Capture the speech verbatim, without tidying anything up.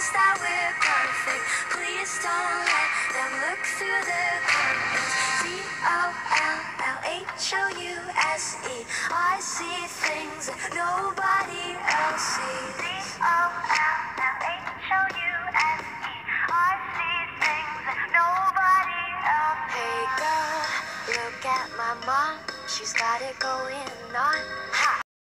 promise that we're perfect. Please don't let them look through the curtains. C O L L H O U S E. I see things that nobody else sees. C O L L H O U S E. I see things that nobody else sees. Hey girl, look at my mom. She's got it going on. Ha!